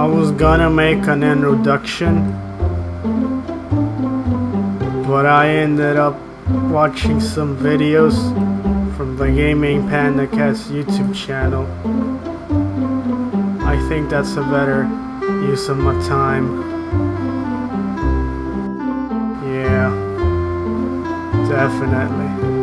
I was gonna make an introduction, but I ended up watching some videos from the Gaming Panda Cats YouTube channel. I think that's a better use of my time. Yeah, definitely.